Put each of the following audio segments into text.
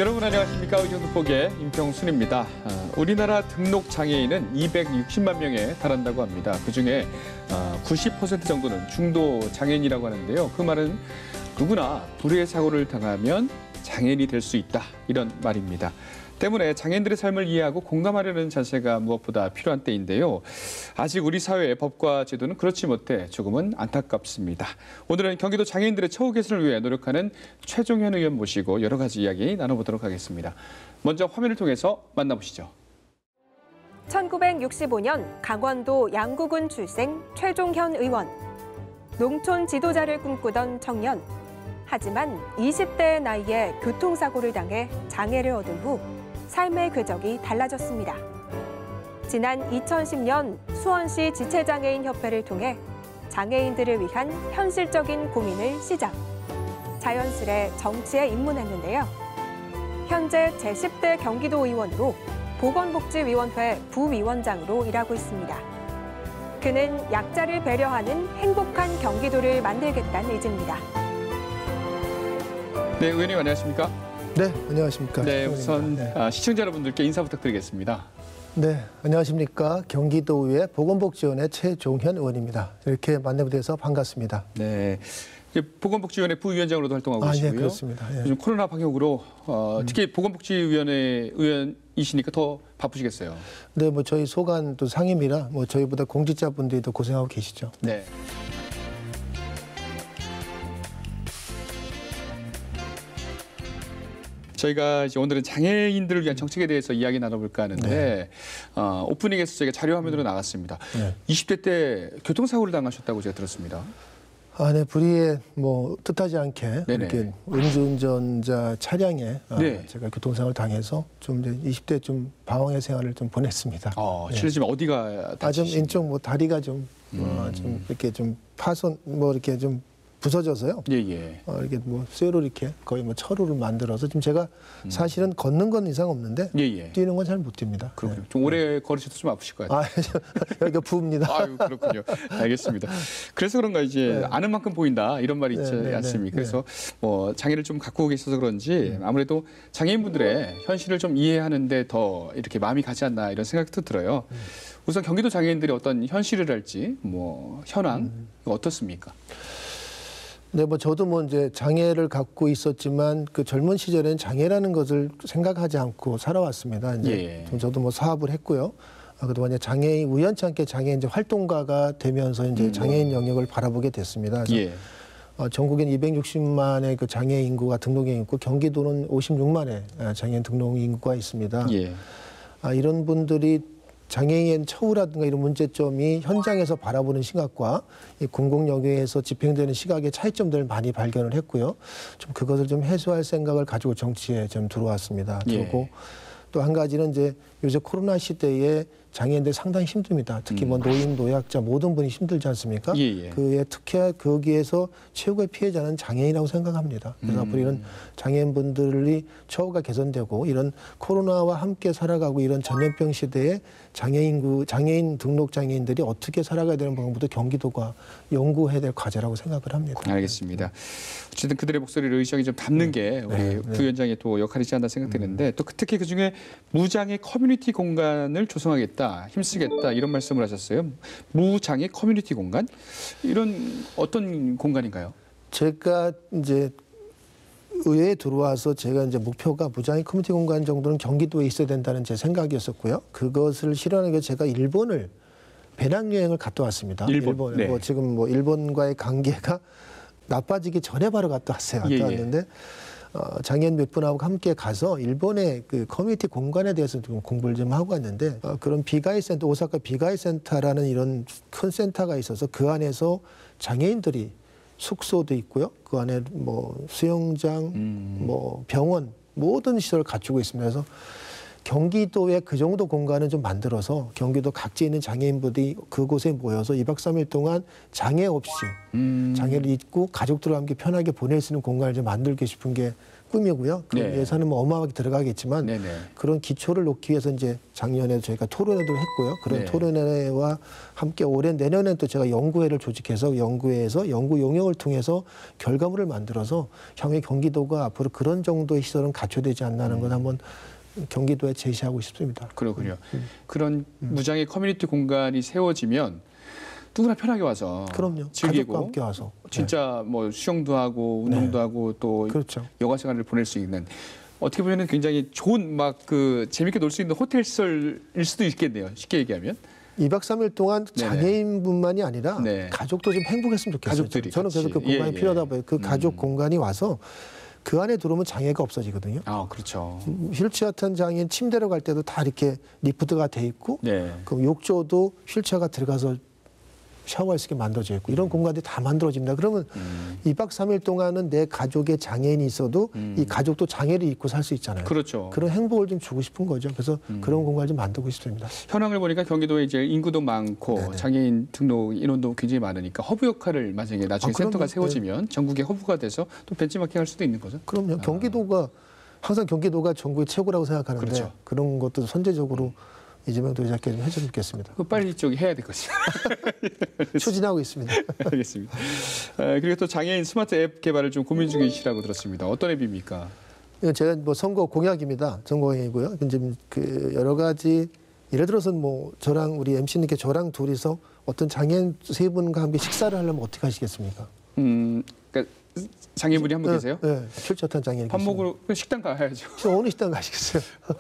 여러분 안녕하십니까? 의정특보의 임평순입니다. 우리나라 등록 장애인은 260만 명에 달한다고 합니다. 그중에 90% 정도는 중도 장애인이라고 하는데요. 그 말은 누구나 불의의 사고를 당하면 장애인이 될 수 있다, 이런 말입니다. 때문에 장애인들의 삶을 이해하고 공감하려는 자세가 무엇보다 필요한 때인데요. 아직 우리 사회의 법과 제도는 그렇지 못해 조금은 안타깝습니다. 오늘은 경기도 장애인들의 처우 개선을 위해 노력하는 최종현 의원 모시고 여러 가지 이야기 나눠보도록 하겠습니다. 먼저 화면을 통해서 만나보시죠. 1965년 강원도 양구군 출생 최종현 의원. 농촌 지도자를 꿈꾸던 청년. 하지만 20대 나이에 교통사고를 당해 장애를 얻은 후 삶의 궤적이 달라졌습니다. 지난 2010년 수원시 지체장애인협회를 통해 장애인들을 위한 현실적인 고민을 시작. 자연스레 정치에 입문했는데요. 현재 제10대 경기도 의원으로 보건복지위원회 부위원장으로 일하고 있습니다. 그는 약자를 배려하는 행복한 경기도를 만들겠다는 의지입니다. 네, 의원님 안녕하십니까? 네, 안녕하십니까. 네, 우선 시청자 여러분들께 인사 부탁드리겠습니다. 네, 안녕하십니까. 경기도의회 보건복지위원회 최종현 의원입니다. 이렇게 만나게 돼서 반갑습니다. 네, 보건복지위원회 부위원장으로도 활동하고 계시고요. 네, 그렇습니다. 예. 요즘 코로나 방역으로 특히 보건복지위원회 의원이시니까 더 바쁘시겠어요. 네, 뭐 저희 소관도 상임이라 뭐 저희보다 공직자분들이 더 고생하고 계시죠. 네. 저희가 이제 오늘은 장애인들을 위한 정책에 대해서 이야기 나눠볼까 하는데 오프닝에서 저희가 자료 화면으로 나갔습니다. 네. 20대 때 교통사고를 당하셨다고 제가 들었습니다. 네, 불의에 뭐 뜻하지 않게 네네. 이렇게 음주운전자 차량에 네. 제가 교통사고를 당해서 좀 이제 20대 좀 방황의 생활을 좀 보냈습니다. 실례지만 어디가 다치신? 좀 왼쪽 뭐 다리가 좀 이렇게 좀 파손 뭐 이렇게 좀 부서져서요. 예. 이렇게 뭐 쇠로 이렇게 거의 뭐 철로를 만들어서 지금 제가 사실은 걷는 건 이상 없는데 뛰는 건 잘 못 뜁니다. 그렇군요. 네. 좀 오래 걸으셔도 좀 아프실 것 같아요. 여기가 부읍니다. 아유, 그렇군요. 알겠습니다. 그래서 그런가 이제 아는 만큼 보인다 이런 말이 있지 않습니까? 그래서 뭐 장애를 좀 갖고 계셔서 그런지 아무래도 장애인분들의 현실을 좀 이해하는데 더 이렇게 마음이 가지 않나 이런 생각도 들어요. 우선 경기도 장애인들이 어떤 현실이랄지 뭐 현황 어떻습니까? 네, 뭐 저도 뭐 이제 장애를 갖고 있었지만 그 젊은 시절엔 장애라는 것을 생각하지 않고 살아왔습니다. 이제 저도 뭐 사업을 했고요. 그동안 이제 장애인 우연치 않게 장애인 이제 활동가가 되면서 이제 장애인 영역을 바라보게 됐습니다. 그래서 전국엔 260만의 그 장애 인구가 등록이 있고 경기도는 56만의 장애인 등록 인구가 있습니다. 이런 분들이 장애인 처우라든가 이런 문제점이 현장에서 바라보는 시각과 이 공공영역에서 집행되는 시각의 차이점들을 많이 발견을 했고요. 좀 그것을 좀 해소할 생각을 가지고 정치에 좀 들어왔습니다. 그리고 또 한 가지는 이제 요새 코로나 시대에 장애인들 상당히 힘듭니다. 특히 뭐 노인, 노약자 모든 분이 힘들지 않습니까? 그에 특히 거기에서 최고의 피해자는 장애인이라고 생각합니다. 그래서 앞으로 이런 장애인분들이 처우가 개선되고 이런 코로나와 함께 살아가고 이런 전염병 시대에 장애인 등록 장애인들이 어떻게 살아가야 되는 방법도 경기도가 연구해야 될 과제라고 생각을 합니다. 알겠습니다. 어쨌든 그들의 목소리를 의식이 좀 담는 게 우리 부위원장의 또 역할이지 않나 생각되는데 또 특히 그중에 무장애 커뮤니티 공간을 조성하겠다, 힘쓰겠다 이런 말씀을 하셨어요. 무장애 커뮤니티 공간? 이런 어떤 공간인가요? 제가 이제 의회에 들어와서 제가 이제 목표가 무장애 커뮤니티 공간 정도는 경기도에 있어야 된다는 제 생각이었었고요. 그것을 실현하기 위해 제가 일본을 배낭여행을 갔다 왔습니다. 일본. 뭐 지금 뭐 일본과의 관계가 나빠지기 전에 바로 갔다 왔어요. 갔다 왔는데 장애인 몇 분하고 함께 가서 일본의 그 커뮤니티 공간에 대해서 좀 공부를 좀 하고 왔는데 그런 비가이 센터, 오사카 비가이 센터라는 이런 큰 센터가 있어서 그 안에서 장애인들이 숙소도 있고요. 그 안에 뭐 수영장, 뭐 병원 모든 시설을 갖추고 있습니다. 그래서 경기도에 그 정도 공간을 좀 만들어서 경기도 각지에 있는 장애인분들이 그곳에 모여서 2박 3일 동안 장애 없이 장애를 잊고 가족들과 함께 편하게 보낼 수 있는 공간을 좀 만들고 싶은 게 꿈이고요. 그 네. 예산은 뭐 어마어마하게 들어가겠지만 네네. 그런 기초를 놓기 위해서 이제 작년에 저희가 토론회도 했고요. 그런 네. 토론회와 함께 올해 내년에 또 제가 연구회를 조직해서 연구회에서 연구 용역을 통해서 결과물을 만들어서 향후에 경기도가 앞으로 그런 정도의 시설은 갖춰되지 않나는 걸 한번 경기도에 제시하고 싶습니다. 그렇군요. 그런 무장의 커뮤니티 공간이 세워지면 누구나 편하게 와서 그럼요. 즐기고 가족과 함께 와서 진짜 뭐 수영도 하고 운동도 하고 또 그렇죠. 여가 생활을 보낼 수 있는 어떻게 보면 굉장히 좋은 막 그 재밌게 놀 수 있는 호텔 시설일 수도 있겠네요. 쉽게 얘기하면. 2박 3일 동안 네네. 장애인뿐만이 아니라 네. 가족도 좀 행복했으면 좋겠어요. 가족들이 저는 그래서 같이. 그 공간이 예, 예. 필요하다 봐요. 그 가족 공간이 와서 그 안에 들어오면 장애가 없어지거든요. 아, 그렇죠. 휠체어 탄 장애인 침대로 갈 때도 다 이렇게 리프트가 돼 있고 네. 그럼 욕조도 휠체어가 들어가서 샤워할 수 있게 만들어져 있고 이런 공간들이 다 만들어집니다. 그러면 2박 3일 동안은 내 가족에 장애인이 있어도 이 가족도 장애를 입고 살 수 있잖아요. 그렇죠. 그런 행복을 좀 주고 싶은 거죠. 그래서 그런 공간을 좀 만들고 싶습니다. 현황을 보니까 경기도에 이제 인구도 많고 네네. 장애인 등록 인원도 굉장히 많으니까 허브 역할을 만약에 나중에 그럼요. 센터가 세워지면 전국의 허브가 돼서 또 벤치마킹 할 수도 있는 거죠. 그럼요. 경기도가 항상 경기도가 전국의 최고라고 생각하는데 그렇죠. 그런 것도 선제적으로 이재명 도지사께 좀 해줬으면 좋겠습니다. 그 빨리 저기 해야 될 것이죠. 추진하고 있습니다. 알겠습니다. 그리고 또 장애인 스마트 앱 개발을 좀 고민 중이시라고 들었습니다. 어떤 앱입니까? 이건 제가 뭐 선거 공약입니다. 선거 공약이고요. 이제 그 여러 가지 예를 들어서 뭐 저랑 우리 MC님께 저랑 둘이서 어떤 장애인 세 분과 함께 식사를 하려면 어떻게 하시겠습니까? 그러니까 장애인분이 한 분 계세요? 네, 출처탄 장애인. 밥 먹으러 식당 가야죠. 어느 식당 가시겠어요?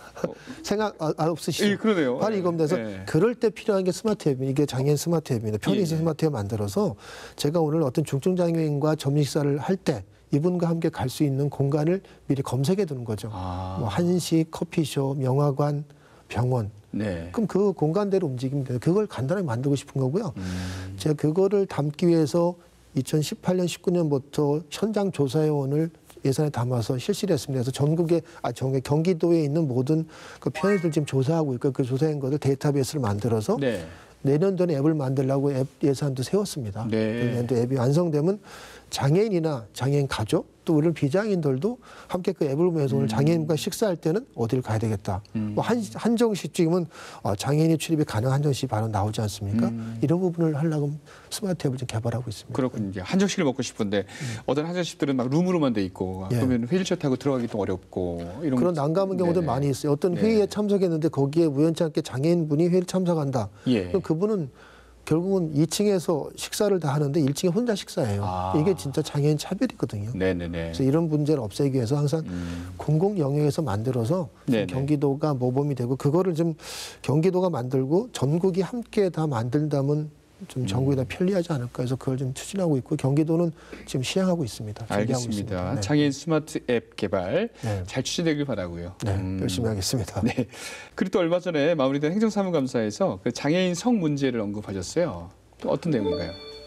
생각 없으시죠? 예, 그러네요. 바로 이겁니다. 그래서 예. 그럴 때 필요한 게 스마트 앱입니다. 이게 장애인 스마트 앱입니다. 편의점 예. 스마트 앱 만들어서 제가 오늘 어떤 중증 장애인과 점심 식사를 할 때 이분과 함께 갈 수 있는 공간을 미리 검색해 두는 거죠. 아. 뭐 한식, 커피숍, 영화관, 병원. 네. 그럼 그 공간대로 움직이면 돼요. 그걸 간단하게 만들고 싶은 거고요. 제가 그거를 담기 위해서 2018년, 19년부터 현장 조사회원을 예산에 담아서 실시를 했습니다. 그래서 전국에 경기도에 있는 모든 그 편의들 지금 조사하고 있고 그 조사한 것을 데이터베이스를 만들어서 네. 내년도에 앱을 만들려고 앱 예산도 세웠습니다. 네. 내년도 앱이 완성되면 장애인이나 장애인 가족 또 우리 비장애인들도 함께 그 앱을 보면서 오늘 장애인과 식사할 때는 어디를 가야 되겠다. 뭐 한정식집은 장애인이 출입이 가능한 한정식이 바로 나오지 않습니까? 이런 부분을 하려고 스마트 앱을 좀 개발하고 있습니다. 그렇군요. 이제 한정식을 먹고 싶은데 어떤 한정식들은 막 룸으로만 돼 있고 예. 그러면 휠체어 타고 들어가기 또 어렵고 이런 그런 난감한 경우도 네네. 많이 있어요. 어떤 네. 회의에 참석했는데 거기에 우연치 않게 장애인분이 회의를 참석한다. 예. 그럼 그분은 결국은 2층에서 식사를 다 하는데 1층에 혼자 식사해요. 아. 이게 진짜 장애인 차별이거든요. 네네네. 그래서 이런 문제를 없애기 위해서 항상 공공 영역에서 만들어서 네네. 경기도가 모범이 되고 그거를 좀 경기도가 만들고 전국이 함께 다 만든다면 좀 전국이 다 편리하지 않을까 해서 그걸 좀 추진하고 있고 경기도는 지금 시행하고 있습니다. 준비하고 알겠습니다. 있습니다. 네. 장애인 스마트 앱 개발 네. 잘 추진되길 바라고요. 네, 열심히 하겠습니다. 네. 그리고 또 얼마 전에 마무리된 행정사무감사에서 그 장애인 성 문제를 언급하셨어요. 또 어떤 내용인가요?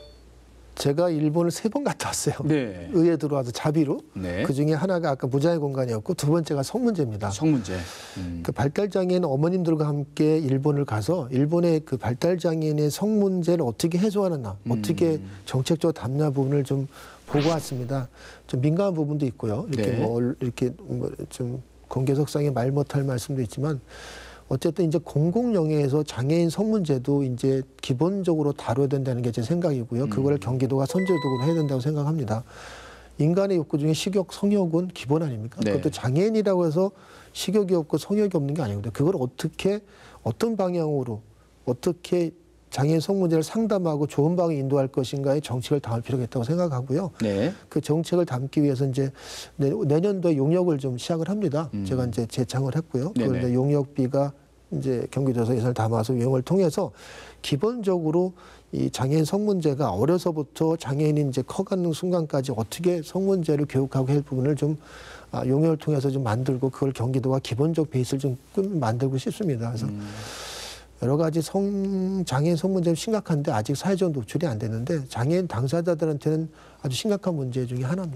제가 일본을 3번 갔다 왔어요. 네. 의회 들어와서 자비로. 네. 그 중에 하나가 아까 무장애 공간이었고 두 번째가 성 문제입니다. 성 문제. 그 발달장애인 어머님들과 함께 일본을 가서 일본의 그 발달장애인의 성 문제를 어떻게 해소하느냐, 어떻게 정책적으로 담냐 부분을 좀 보고 왔습니다. 좀 민감한 부분도 있고요. 이렇게 네. 이렇게 좀 공개석상에 말 못할 말씀도 있지만 어쨌든 이제 공공 영역에서 장애인 성 문제도 이제 기본적으로 다뤄야 된다는 게 제 생각이고요. 그걸 경기도가 선제적으로 해야 된다고 생각합니다. 인간의 욕구 중에 식욕, 성욕은 기본 아닙니까? 네. 그것도 장애인이라고 해서 식욕이 없고 성욕이 없는 게 아니거든요. 그걸 어떻게 어떤 방향으로 어떻게 장애인 성 문제를 상담하고 좋은 방향에 인도할 것인가에 정책을 담을 필요가 있다고 생각하고요. 네. 그 정책을 담기 위해서 이제 내년도에 용역을 좀 시작을 합니다. 제가 이제 재창을 했고요. 그걸 네네. 이제 용역비가 이제 경기도에서 예산을 담아서 용역을 통해서 기본적으로 이 장애인 성 문제가 어려서부터 장애인이 이제 커가는 순간까지 어떻게 성 문제를 교육하고 할 부분을 좀 용역을 통해서 좀 만들고 그걸 경기도가 기본적 베이스를 좀 만들고 싶습니다. 그래서 여러 가지 장애인 성 문제는 심각한데 아직 사회적 노출이 안 되는데 장애인 당사자들한테는 아주 심각한 문제 중에 하나입니다.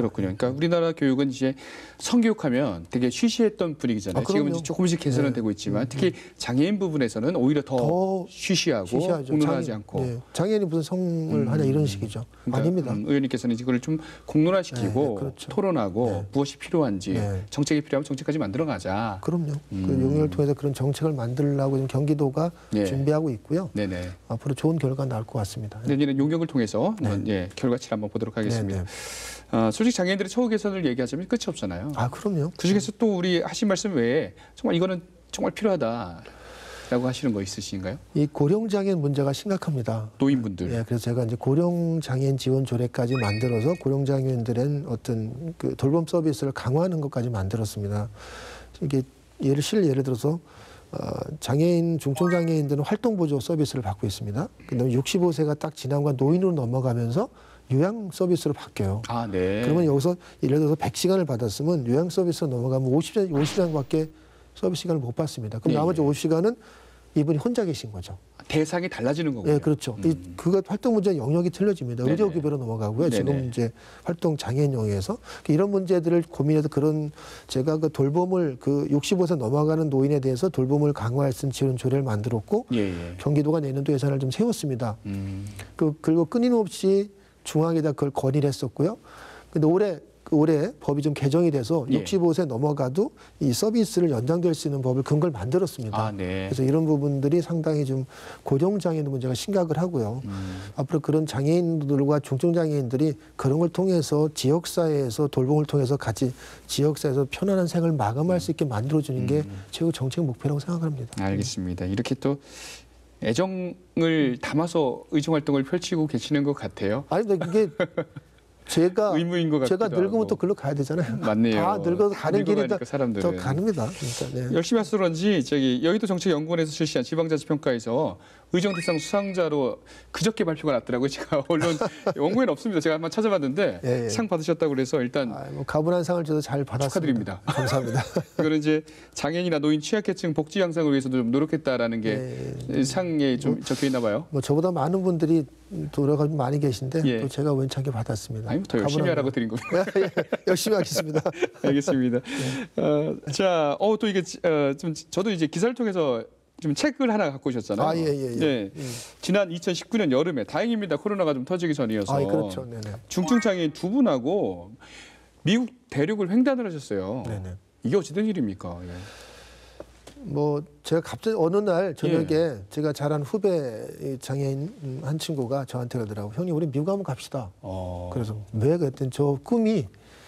그렇군요. 그러니까 우리나라 교육은 이제 성교육하면 되게 쉬쉬했던 분위기잖아요. 지금은 이제 조금씩 개선은 되고 있지만 특히 장애인 부분에서는 오히려 더 쉬쉬하고 공론화하지 않고. 장애인이 무슨 성을 하냐 이런 식이죠. 그러니까, 아닙니다. 의원님께서는 이걸 좀 공론화시키고 그렇죠. 토론하고 무엇이 필요한지 정책이 필요하면 정책까지 만들어가자. 그럼요. 그 용역을 통해서 그런 정책을 만들려고 지금 경기도가 준비하고 있고요. 네네. 앞으로 좋은 결과 나올 것 같습니다. 내년에 용역을 통해서 한번 결과치를 한번 보도록 하겠습니다. 솔직히 장애인들의 처우 개선을 얘기하자면 끝이 없잖아요. 아, 그럼요. 그중에서 또 우리 하신 말씀 외에 정말 이거는 정말 필요하다라고 하시는 거 있으신가요? 이 고령장애인 문제가 심각합니다. 노인분들. 예, 그래서 제가 이제 고령장애인 지원 조례까지 만들어서 고령장애인들은 어떤 그 돌봄 서비스를 강화하는 것까지 만들었습니다. 이게 예를 들어서 장애인, 중증장애인들은 활동보조 서비스를 받고 있습니다. 그다음에 65세가 딱 지나고 노인으로 넘어가면서 요양 서비스로 바뀌어요. 아, 네. 그러면 여기서 예를 들어서 100시간을 받았으면 요양 서비스로 넘어가면 50시간밖에 서비스 시간을 못 받습니다. 그럼 나머지 50시간은 이분이 혼자 계신 거죠. 대상이 달라지는 거군요. 네, 그렇죠. 그거 활동 문제 영역이 틀려집니다. 의료급여로 넘어가고요. 지금 이제 활동 장애인 영역에서 이런 문제들을 고민해서 제가 그 돌봄을 그 65세 넘어가는 노인에 대해서 돌봄을 강화할 수 있는 지원 조례를 만들었고 경기도가 내년도 예산을 좀 세웠습니다. 그리고 끊임없이 중앙에다 그걸 건의를 했었고요. 근데 올해 법이 좀 개정이 돼서 65세 넘어가도 이 서비스를 연장될 수 있는 법을 근거를 만들었습니다. 아, 네. 그래서 이런 부분들이 상당히 좀 고령장애인 문제가 심각을 하고요. 앞으로 그런 장애인들과 중증장애인들이 그런 걸 통해서 지역사회에서 돌봄을 통해서 같이 지역사회에서 편안한 생을 마감할 수 있게 만들어주는 게 최고 정책 목표라고 생각합니다. 알겠습니다. 이렇게 또 애정을 담아서 의정활동을 펼치고 계시는 것 같아요. 아니, 근데 그게 제가 의무인 것 같기도 제가 늙으면 하고. 또 글로 가야 되잖아요. 맞네요. 다 늙어서 가는 길이 사람들은. 더 갑니다. 진짜. 네. 열심히 해서 그런지 여의도 정책연구원에서 실시한 지방자치평가에서 의정대상 수상자로 그저께 발표가 났더라고요. 제가 언론 원고에는 없습니다. 제가 한번 찾아봤는데 상 받으셨다고 그래서 일단 뭐 가분한 상을 저도 잘 받았습니다. 축하드립니다. 감사합니다. 이거는 이제 장애인이나 노인 취약계층 복지 향상을 위해서도 좀 노력했다라는 게 상에 좀 적혀 있나 봐요. 뭐 저보다 많은 분들이 노력을 많이 계신데 또 제가 우연찮게 받았습니다. 아니, 더 열심히 하라고 드린 겁니다. 열심히 하겠습니다. 알겠습니다. 자, 또 이게 좀 저도 이제 기사를 통해서 좀 책을 하나 갖고 오셨잖아요. 네. 지난 2019년 여름에 다행입니다. 코로나가 좀 터지기 전이어서. 그렇죠. 네네. 중증장애인 두 분하고 미국 대륙을 횡단을 하셨어요. 네네. 이게 어찌된 일입니까? 뭐 제가 갑자기 어느 날 저녁에 제가 잘 아는 후배 장애인 한 친구가 저한테 그러더라고요. 형님, 우리 미국 한번 갑시다. 그래서 왜 그랬더니 저 꿈이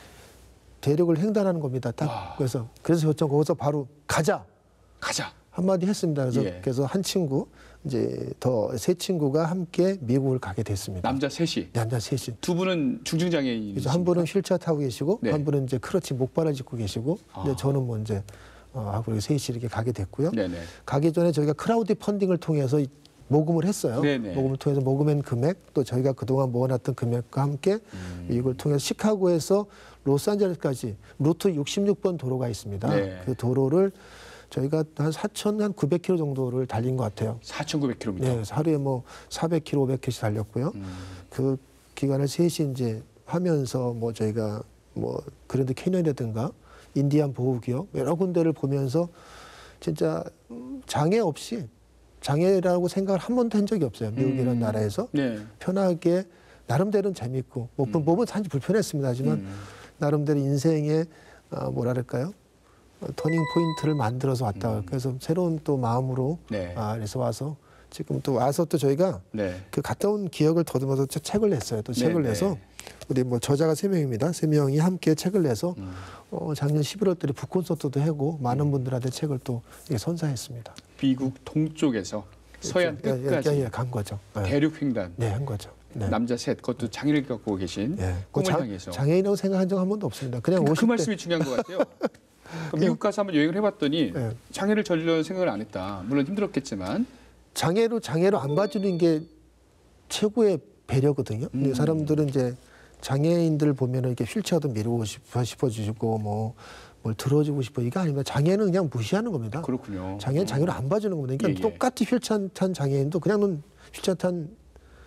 대륙을 횡단하는 겁니다. 딱. 그래서 저쪽 거기서 바로 가자. 한마디 했습니다. 그래서 한 친구, 이제 더 세 친구가 함께 미국을 가게 됐습니다. 남자 셋이? 네, 남자 셋이. 두 분은 중증장애인이십니까? 그래서 한 분은 휠체어 타고 계시고, 한 분은 이제 크러치 목발을 짚고 계시고, 근데 저는 뭐 이제 하고 셋이 이렇게 가게 됐고요. 가기 전에 저희가 크라우드 펀딩을 통해서 모금을 했어요. 모금을 통해서 모금한 금액, 또 저희가 그동안 모아놨던 금액과 함께 이걸 통해서 시카고에서 로스앤젤레스까지 루트 66번 도로가 있습니다. 그 도로를 저희가 한 4,900km 정도를 달린 것 같아요. 4,900km? 네, 하루에 뭐 400km, 500km씩 달렸고요. 그 기간을 셋이 이제 하면서 뭐 저희가 뭐 그랜드 캐니언이라든가 인디안 보호구역 여러 군데를 보면서 진짜 장애 없이 장애라고 생각을 한 번도 한 적이 없어요. 미국이라는 나라에서 편하게 나름대로는 재밌고 몸은 사실 불편했습니다. 하지만 나름대로 인생의 뭐랄까요? 터닝 포인트를 만들어서 왔다. 그래서 새로운 또 마음으로 그래서 와서 지금 또 와서 또 저희가 그 갔다 온 기억을 더듬어서 책을 냈어요. 또 책을 내서 우리 뭐 저자가 3명입니다. 3명이 함께 책을 내서 작년 11월 달에 북콘서트도 하고 많은 분들한테 책을 또 선사했습니다. 미국 동쪽에서 서해안 끝까지 간 거죠. 대륙 횡단. 한 거죠. 남자 셋, 그것도 장애를 갖고 계신 꿈을 향해서. 장애인이라고 생각한 적 한 번도 없습니다. 그냥 그 말씀이 중요한 것 같아요. 미국 가서 한번 여행을 해봤더니 장애를 전혀 생각을 안 했다. 물론 힘들었겠지만. 장애로 안 봐주는 게 최고의 배려거든요. 근데 사람들은 이제 장애인들 보면은 이렇게 휠체어도 미루고 싶어주시고 뭘 들어주고 싶어. 이거 아닙니다. 장애는 그냥 무시하는 겁니다. 그렇군요. 장애는 장애로 안 봐주는 겁니다. 그러니까 똑같이 휠체어 탄 장애인도 그냥 휠체어 탄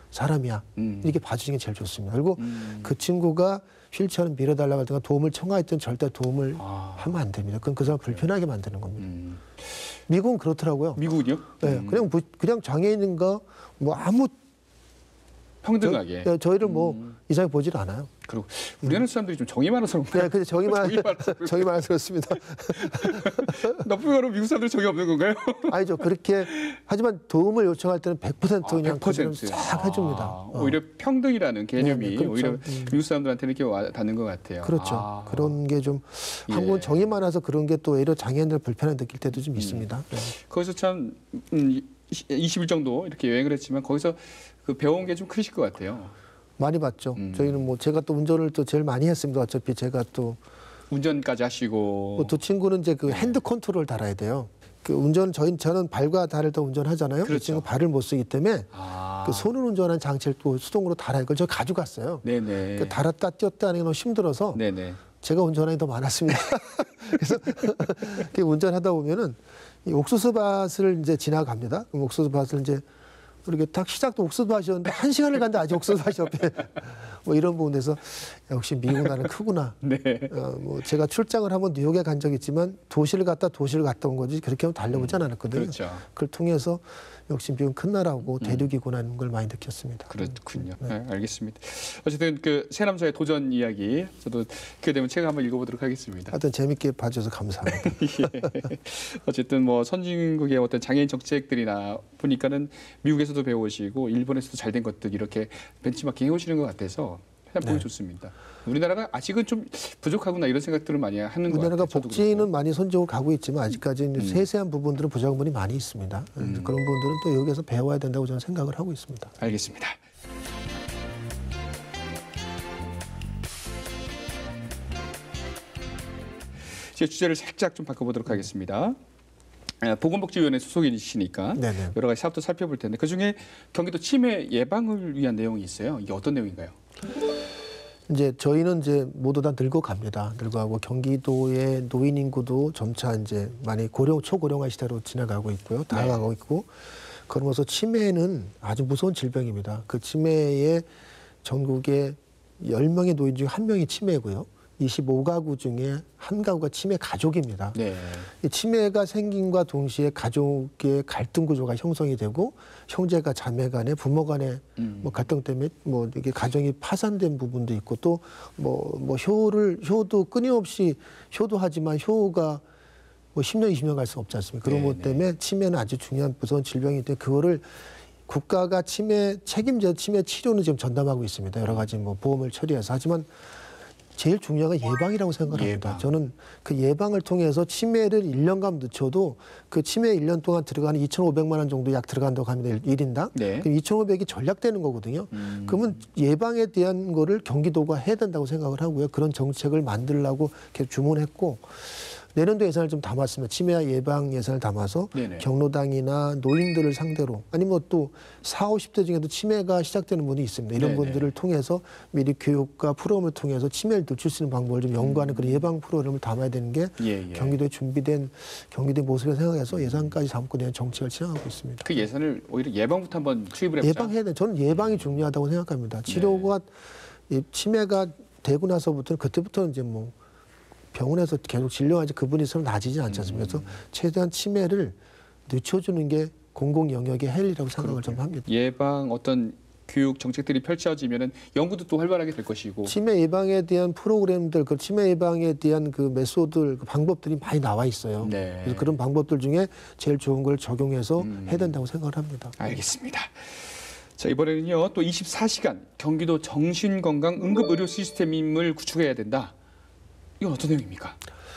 사람이야. 이렇게 봐주시는 게 제일 좋습니다. 그리고 그 친구가 휠체어를 밀어달라고 할 때가 도움을 청하했던 절대 도움을 하면 안 됩니다. 그건 그 사람 불편하게 만드는 겁니다. 미국은 그렇더라고요. 미국은요? 네, 그냥 장애인인가 뭐 아무 평등하게. 저희를 뭐 이상하게 보질 않아요. 그리고 우리나라 사람들이 좀 정이 많아서 그런가요? 네, 근데 정이 많아서 그렇습니다. 나쁜 거로 미국 사람들 정이 없는 건가요? 아니죠. 그렇게 하지만 도움을 요청할 때는 100% 그냥 100%. 싹 해줍니다. 오히려 평등이라는 개념이 네, 그렇죠. 오히려 미국 사람들한테는 이렇게 와 닿는 것 같아요. 그렇죠. 그런 게 좀 예. 한국은 정이 많아서 그런 게 또 오히려 장애인들 불편하게 느낄 때도 좀 있습니다. 네. 거기서 참 20일 정도 이렇게 여행을 했지만 거기서 그 배운 게 좀 크실 것 같아요. 많이 봤죠. 저희는 뭐 제가 또 운전을 또 제일 많이 했습니다. 어차피 제가 또 운전까지 하시고 두 친구는 이제 그 핸드 컨트롤 달아야 돼요. 그 운전 저는 발과 다리를 더 운전하잖아요. 그렇죠. 그 친구 발을 못 쓰기 때문에 그 손으로 운전하는 장치를 또 수동으로 달아야 그걸 저 가져갔어요. 네네. 그 달았다 띄었다 하는 게 너무 힘들어서 네네. 제가 운전하는 게 더 많았습니다. 그래서 그 운전하다 보면은 이 옥수수밭을 이제 지나갑니다. 그럼 옥수수밭을 이제 이렇게 딱 시작도 옥수수밭이었는데 1시간을 갔는데 아직 옥수수밭이 옆에 뭐 이런 부분에서 역시 미국 나라는 크구나. 네. 뭐 제가 출장을 한번 뉴욕에 간 적이 있지만 도시를 갔다 온 거지 그렇게 하면 달려보지 않았거든요. 그렇죠. 그걸 통해서 역시 미국은 큰 나라고 대륙이구나 하는 걸 많이 느꼈습니다. 그렇군요. 네, 알겠습니다. 어쨌든 그 새남자의 도전 이야기 저도 그게 되면 책 한번 읽어보도록 하겠습니다. 하여튼 재밌게 봐주셔서 감사합니다. 예. 어쨌든 뭐 선진국의 어떤 장애인 정책들이나 보니까는 미국에서도 배우시고 일본에서도 잘된 것들 이렇게 벤치마킹 해오시는 것 같아서 그냥 보기 좋습니다. 우리나라가 아직은 좀 부족하구나 이런 생각들을 많이 하는 것 같아요. 우리나라가 복지는 많이 손적을 가고 있지만 아직까지는 세세한 부분들은 부족한 부분이 많이 있습니다. 그런 부분들은 또 여기서 배워야 된다고 저는 생각을 하고 있습니다. 알겠습니다. 이제 주제를 살짝 좀 바꿔보도록 하겠습니다. 보건복지위원회 소속이시니까 네네. 여러 가지 사업도 살펴볼 텐데 그중에 경기도 치매 예방을 위한 내용이 있어요. 이게 어떤 내용인가요? 이제 저희는 이제 모두 다 늙어갑니다. 늙어가고 경기도의 노인 인구도 점차 이제 많이 초고령화 시대로 지나가고 있고요. 다가가고 있고 그러면서 치매는 아주 무서운 질병입니다. 그 치매에 전국에 10명의 노인 중에 1명이 치매고요. 25가구 중에 한 가구가 치매 가족입니다. 네. 이 치매가 생김과 동시에 가족의 갈등 구조가 형성이 되고 형제가 자매 간에 부모 간에 뭐 갈등 때문에 뭐 이게 가정이 파산된 부분도 있고 또 뭐 효도 끊임없이 효도하지만 효가 뭐 10년 20년 갈 수 없지 않습니까? 그런 것 때문에 치매는 아주 중요한 무서운 질병인데 그거를 국가가 치매 책임져 치매 치료는 지금 전담하고 있습니다. 여러 가지 뭐 보험을 처리해서 하지만 제일 중요한 건 예방이라고 생각합니다. 저는 그 예방을 통해서 치매를 1년간 늦춰도 그 치매 1년 동안 들어가는 2,500만 원 정도 약 들어간다고 합니다. 1인당. 네. 그럼 2,500이 전략되는 거거든요. 그러면 예방에 대한 거를 경기도가 해야 된다고 생각을 하고요. 그런 정책을 만들려고 이렇게 주문했고 내년도 예산을 좀 담았습니다. 치매 예방 예산을 담아서 네네. 경로당이나 노인들을 상대로 아니면 또 40, 50대 중에도 치매가 시작되는 분이 있습니다. 이런 네네. 분들을 통해서 미리 교육과 프로그램을 통해서 치매를 늦출 수 있는 방법을 좀 연구하는 그런 예방 프로그램을 담아야 되는 게 경기도에 준비된 경기도의 모습을 생각해서 예산까지 담고 내는 정책을 진행하고 있습니다. 그 예산을 오히려 예방부터 한번 투입을 해보자. 예방해야 돼. 저는 예방이 중요하다고 생각합니다. 치료가 이 치매가 되고 나서부터는 그때부터는 이제 뭐 병원에서 계속 진료하지 그분이 있으면 나아지지 않지 않습니까? 그래서 최대한 치매를 늦춰주는 게 공공 영역의 할 일이라고 생각을 좀 합니다. 예방 어떤 교육 정책들이 펼쳐지면은 연구도 또 활발하게 될 것이고. 치매 예방에 대한 프로그램들, 그 치매 예방에 대한 그 메소드, 그 방법들이 많이 나와 있어요. 네. 그래서 그런 방법들 중에 제일 좋은 걸 적용해서 해야 된다고 생각을 합니다. 알겠습니다. 자, 이번에는요, 또 24시간 경기도 정신건강 응급의료 시스템을 구축해야 된다. 이건 어떤 내용입니까?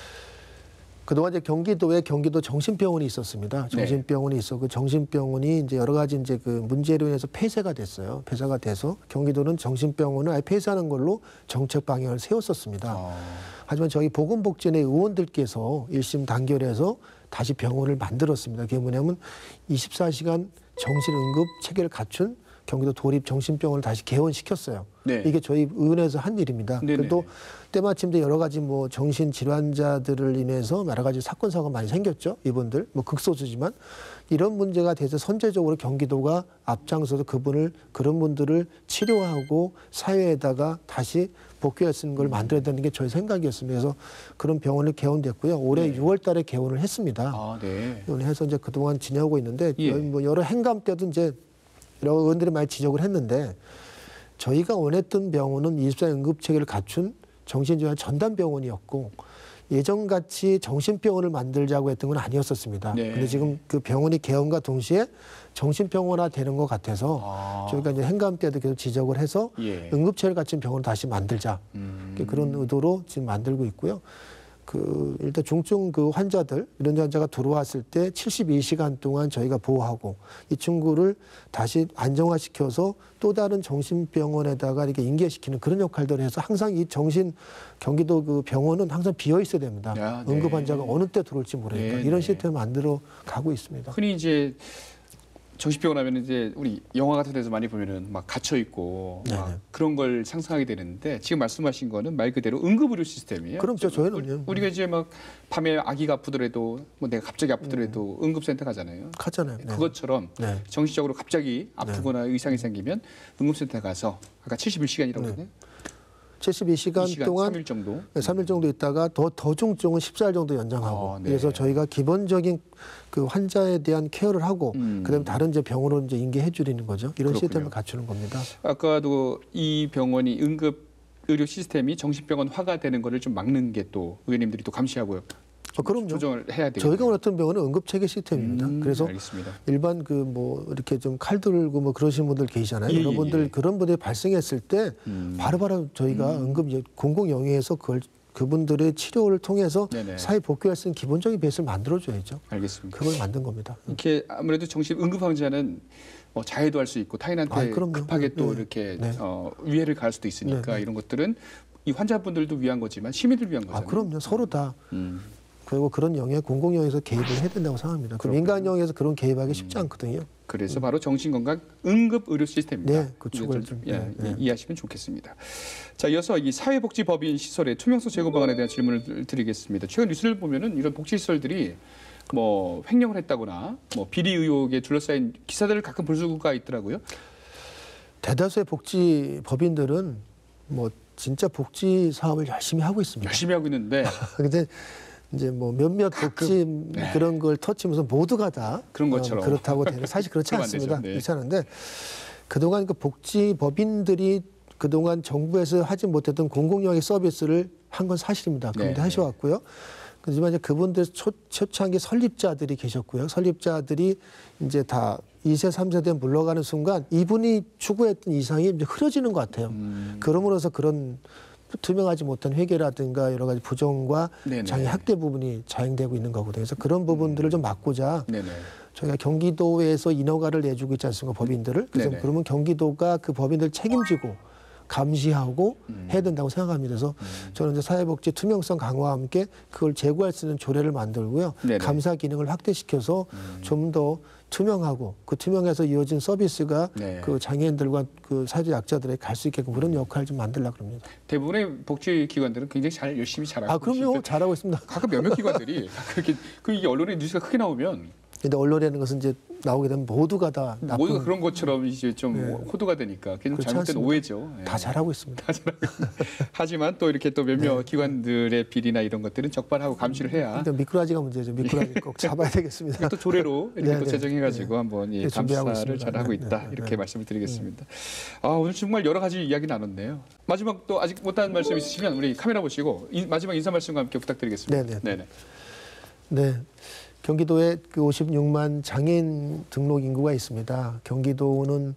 그동안 이제 경기도에 경기도 정신병원이 있었습니다. 정신병원이 있었고, 정신병원이 이제 여러 가지 이제 그 문제로 인해서 폐쇄가 됐어요. 폐쇄가 돼서 경기도는 정신병원을 아예 폐쇄하는 걸로 정책 방향을 세웠었습니다. 하지만 저희 보건복지원의 의원들께서 1심 단결해서 다시 병원을 만들었습니다. 그게 뭐냐면 24시간 정신응급 체계를 갖춘 경기도 도립 정신병원을 다시 개원시켰어요. 네. 이게 저희 의원에서 한 일입니다. 또 때마침 여러 가지 뭐 정신 질환자들을 인해서 여러 가지 사건 사고가 많이 생겼죠. 이분들 뭐 극소수지만 이런 문제가 돼서 선제적으로 경기도가 앞장서서 그런 분들을 치료하고 사회에다가 다시 복귀할 수 있는 걸 만들어야 되는 게 저희 생각이었습니다. 그래서 그런 병원을 개원됐고요. 올해 6월 달에 개원을 했습니다. 아, 네. 개원을 해서 이제 그동안 지내오고 있는데 예. 뭐 여러 행감 때도 이제 여러 의원들이 많이 지적을 했는데 저희가 원했던 병원은 24 응급체계를 갖춘 정신질환 전담병원이었고 예전같이 정신병원을 만들자고 했던 건 아니었었습니다. 네. 근데 지금 그 병원이 개원과 동시에 정신병원화 되는 것 같아서 저희가 이제 행감 때도 계속 지적을 해서 예. 응급체를 갖춘 병원을 다시 만들자. 그런 의도로 지금 만들고 있고요. 일단 중증 환자들, 이런 환자가 들어왔을 때 72시간 동안 저희가 보호하고 이 친구를 다시 안정화시켜서 또 다른 정신병원에다가 이렇게 인계시키는 그런 역할들을 해서 항상 이 경기도 병원은 항상 비어 있어야 됩니다. 아, 네. 응급 환자가 어느 때 들어올지 모르니까 네, 이런 네. 시스템을 만들어 가고 있습니다. 흔히 이제 정신병원 하면 이제 우리 영화 같은 데서 많이 보면은 막 갇혀 있고 막 네네. 그런 걸 상상하게 되는데 지금 말씀하신 거는 말 그대로 응급의료 시스템이에요. 그럼요, 저희는요. 우리가 이제 막 밤에 아기가 아프더라도 뭐 내가 갑자기 아프더라도 응급센터 가잖아요. 가잖아요. 네. 그것처럼 네. 정신적으로 갑자기 아프거나 의상이 생기면 응급센터 가서 아까 71시간이라고 했네요. 72시간 2시간, 동안 3일 정도. 3일 정도 있다가 더 중증은 14일 정도 연장하고 네. 그래서 저희가 기본적인 그 환자에 대한 케어를 하고 그다음에 다른 이제 병원으로 이제 인계해 주리는 거죠. 이런 그렇군요. 시스템을 갖추는 겁니다. 아까도 이 병원이 응급 의료 시스템이 정신병원화가 되는 거를 좀 막는 게 또 의원님들이 또 감시하고요. 그럼요. 조정을 해야 되겠네요. 저희가 원했던 병원은 응급체계 시스템입니다. 그래서 알겠습니다. 일반 뭐 이렇게 좀 칼 들고 뭐 그러신 분들 계시잖아요. 예, 이런 분들 예. 그런 분들이 발생했을 때 바로바로 저희가 응급 공공 영역에서 그분들의 치료를 통해서 네네. 사회 복귀할 수 있는 기본적인 베이스를 만들어줘야죠. 알겠습니다. 그걸 만든 겁니다. 이렇게 아무래도 정신 응급 환자는 뭐 자해도 할 수 있고 타인한테 그럼요. 급하게 또 네. 이렇게 네. 위해를 가할 수도 있으니까 네. 이런 것들은 이 환자분들도 위한 거지만 시민들 위한 거잖아요. 그럼요. 서로 다. 음. 그리고 그런 영역, 공공 영역에서 개입을 해야 된다고 생각합니다. 그 민간 영역에서 그런 개입하기 쉽지 않거든요. 그래서 바로 정신건강 응급 의료 시스템입니다. 네, 그쪽을 좀 네. 이해하시면 좋겠습니다. 자, 이어서 이 사회복지법인 시설의 투명성 제고 방안에 대한 질문을 드리겠습니다. 최근 뉴스를 보면은 이런 복지 시설들이 뭐 횡령을 했다거나 뭐 비리 의혹에 둘러싸인 기사들을 가끔 볼 수가 있더라고요. 대다수의 복지 법인들은 뭐 진짜 복지 사업을 열심히 하고 있습니다. 열심히 하고 있는데 근데 이제 뭐 몇몇 복지 네. 그런 걸 터치면서 모두가 다 그런 것처럼. 그렇다고 되는 사실 그렇지 그러면 안 되죠. 않습니다. 네. 그렇지 않은데 그동안 그 복지 법인들이 그동안 정부에서 하지 못했던 공공영역 서비스를 한 건 사실입니다. 그런데 네. 하셔왔고요. 하지만 이제 그분들 초창기 설립자들이 계셨고요. 설립자들이 이제 다 2세, 3세대 물러가는 순간 이분이 추구했던 이상이 이제 흐려지는 것 같아요. 그러므로서 그런 투명하지 못한 회계라든가 여러 가지 부정과 네네. 장애 학대 부분이 자행되고 있는 거거든요. 그래서 그런 부분들을 좀 막고자 네네. 저희가 경기도에서 인허가를 내주고 있지 않습니까? 법인들을. 그래서 네네. 그러면 경기도가 그 법인들 책임지고 감시하고 해야 된다고 생각합니다. 그래서 저는 이제 사회복지 투명성 강화와 함께 그걸 제고할 수 있는 조례를 만들고요. 네네. 감사 기능을 확대시켜서 좀 더 투명하고 그 투명해서 이어진 서비스가 네. 그 장애인들과 그 사회적 약자들에게 갈 수 있게끔 그런 역할을 좀 만들려고 합니다. 대부분의 복지 기관들은 굉장히 열심히 잘하고 그럼요. 있는데 잘하고 있습니다. 가끔 몇몇 기관들이 그렇게 이게 언론에 뉴스가 크게 나오면 근데 언론이라는 것은 이제 나오게 되면 모두가 다 나쁜 모두가 그런 것처럼 이제 좀 호도가 되니까 그게 좀 그렇지 잘못된 않습니다. 오해죠. 예. 다 잘하고 있습니다. 하지만 또 이렇게 또 몇몇 기관들의 비리나 이런 것들은 적발하고 감시를 해야 근데 미꾸라지가 문제죠. 미꾸라지 꼭 잡아야 되겠습니다. 또 조례로 이렇게 네, 또 네. 제정해가지고 네. 한번 네, 준비하고 감사를 있습니다. 잘하고 네, 있다 네, 이렇게 네. 말씀을 드리겠습니다. 오늘 정말 여러 가지 이야기 나눴네요. 마지막 또 아직 못한 말씀 있으시면 우리 카메라 보시고 마지막 인사 말씀과 함께 부탁드리겠습니다. 네, 네. 네네. 네. 경기도에 그 56만 장애인 등록 인구가 있습니다. 경기도는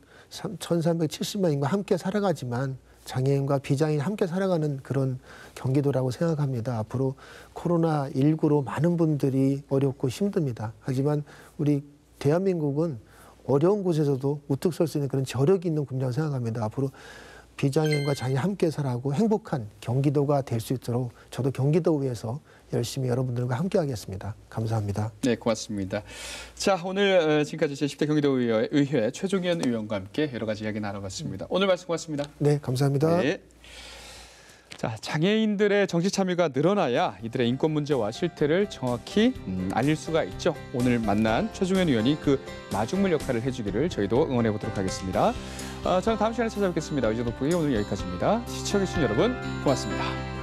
1,370만 인구와 함께 살아가지만 장애인과 비장애인 함께 살아가는 그런 경기도라고 생각합니다. 앞으로 코로나19로 많은 분들이 어렵고 힘듭니다. 하지만 우리 대한민국은 어려운 곳에서도 우뚝 설 수 있는 그런 저력이 있는 국가라고 생각합니다. 앞으로 비장애인과 장애 함께 살아가고 행복한 경기도가 될 수 있도록 저도 경기도의회에서 열심히 여러분들과 함께 하겠습니다. 감사합니다. 네, 고맙습니다. 자, 오늘 지금까지 제10대 경기도의회 최종현 의원과 함께 여러 가지 이야기 나눠봤습니다. 오늘 말씀 고맙습니다. 네, 감사합니다. 네. 자, 장애인들의 정치 참여가 늘어나야 이들의 인권 문제와 실태를 정확히 알릴 수가 있죠. 오늘 만난 최종현 의원이 그 마중물 역할을 해주기를 저희도 응원해 보도록 하겠습니다. 저는 다음 시간에 찾아뵙겠습니다. 의제 돋보기 오늘 여기까지입니다. 시청해주신 여러분 고맙습니다.